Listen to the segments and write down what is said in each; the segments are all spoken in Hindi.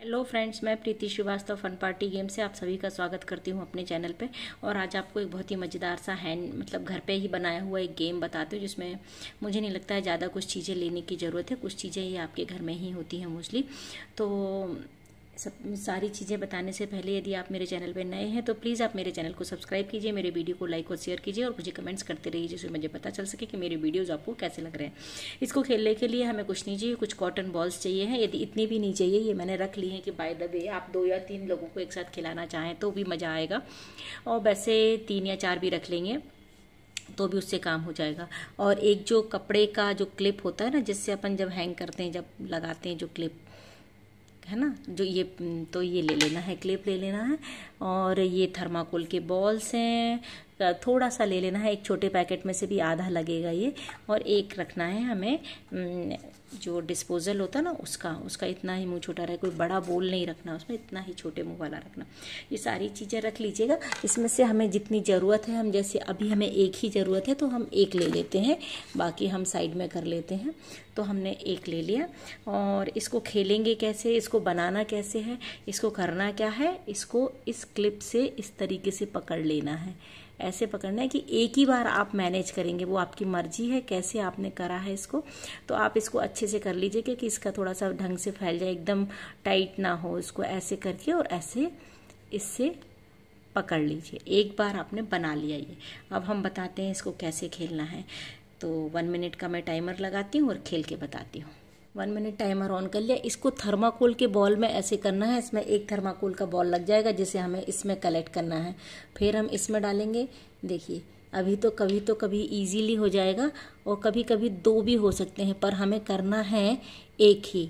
हेलो फ्रेंड्स, मैं Preeti Srivastava fun party game से आप सभी का स्वागत करती हूं अपने चैनल पे। और आज आपको एक बहुत ही मज़ेदार सा घर पे ही बनाया हुआ एक गेम बताती हूँ, जिसमें मुझे नहीं लगता है ज़्यादा कुछ चीज़ें लेने की ज़रूरत है। कुछ चीज़ें ये आपके घर में ही होती हैं मोस्टली। तो सारी चीज़ें बताने से पहले यदि आप मेरे चैनल पर नए हैं तो प्लीज़ आप मेरे चैनल को सब्सक्राइब कीजिए, मेरे वीडियो को लाइक और शेयर कीजिए और मुझे कमेंट्स करते रहिए, जिससे मुझे पता चल सके कि मेरे वीडियोज़ आपको कैसे लग रहे हैं। इसको खेलने के लिए हमें कुछ नहीं चाहिए, कुछ कॉटन बॉल्स चाहिए हैं। यदि इतनी भी नहीं चाहिए, ये मैंने रख ली हैं कि बाय द वे आप 2 या 3 लोगों को एक साथ खिलाना चाहें तो भी मज़ा आएगा। और वैसे 3 या 4 भी रख लेंगे तो भी उससे काम हो जाएगा। और एक जो कपड़े का जो क्लिप होता है ना, जिससे अपन जब हैंग करते हैं, जब लगाते हैं, जो क्लिप है ना, जो ये तो ये ले लेना है, क्लिप ले लेना है। और ये थर्माकोल के बॉल्स हैं, थोड़ा सा ले लेना है, एक छोटे पैकेट में से भी आधा लगेगा ये। और एक रखना है हमें जो डिस्पोजल होता है ना, उसका इतना ही मुंह छोटा रहे, कोई बड़ा बोल नहीं रखना उसमें, इतना ही छोटे मुंह वाला रखना। ये सारी चीज़ें रख लीजिएगा। इसमें से हमें जितनी ज़रूरत है, हम जैसे अभी हमें एक ही ज़रूरत है तो हम एक ले लेते हैं, बाकी हम साइड में कर लेते हैं। तो हमने एक ले लिया। और इसको खेलेंगे कैसे, इसको बनाना कैसे है, इसको करना क्या है, इसको इस क्लिप से इस तरीके से पकड़ लेना है। ऐसे पकड़ना है कि एक ही बार आप मैनेज करेंगे, वो आपकी मर्जी है कैसे आपने करा है इसको। तो आप इसको अच्छे से कर लीजिए कि इसका थोड़ा सा ढंग से फैल जाए, एकदम टाइट ना हो। इसको ऐसे करके और ऐसे इससे पकड़ लीजिए। एक बार आपने बना लिया ये। अब हम बताते हैं इसको कैसे खेलना है। तो 1 मिनट का मैं टाइमर लगाती हूँ और खेल के बताती हूँ। 1 मिनट टाइमर ऑन कर लिया। इसको थर्माकोल के बॉल में ऐसे करना है, इसमें एक थर्माकोल का बॉल लग जाएगा जिसे हमें इसमें कलेक्ट करना है। फिर हम इसमें डालेंगे। देखिए अभी तो कभी इजीली हो जाएगा और कभी कभी 2 भी हो सकते हैं, पर हमें करना है एक ही।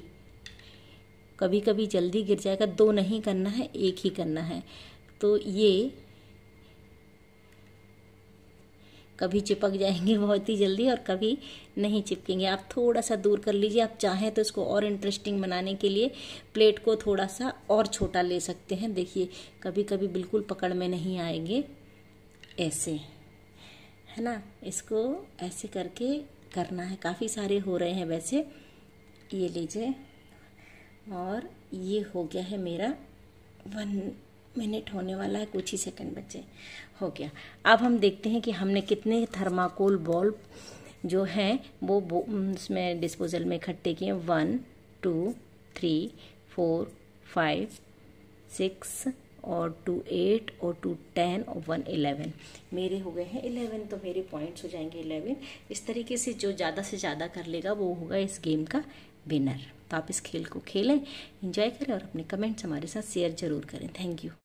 कभी कभी जल्दी गिर जाएगा, 2 नहीं करना है, एक ही करना है। तो ये कभी चिपक जाएंगे बहुत ही जल्दी और कभी नहीं चिपकेंगे। आप थोड़ा सा दूर कर लीजिए। आप चाहें तो इसको और इंटरेस्टिंग बनाने के लिए प्लेट को थोड़ा सा और छोटा ले सकते हैं। देखिए कभी कभी बिल्कुल पकड़ में नहीं आएंगे, ऐसे है ना। इसको ऐसे करके करना है। काफ़ी सारे हो रहे हैं वैसे। ये लीजिए, और ये हो गया है मेरा 1 मिनट होने वाला है, कुछ ही सेकंड बचे, हो गया। अब हम देखते हैं कि हमने कितने थर्माकोल बॉल जो हैं वो उसमें डिस्पोजल में इकट्ठे किए। 1 2 3 4 5 6 और 2 8 और 2 10 और 1 11। मेरे हो गए हैं 11, तो मेरे पॉइंट्स हो जाएंगे 11। इस तरीके से जो ज़्यादा से ज़्यादा कर लेगा वो होगा इस गेम का विनर। तो आप इस खेल को खेलें, एंजॉय करें और अपने कमेंट्स हमारे साथ शेयर जरूर करें। Thank you.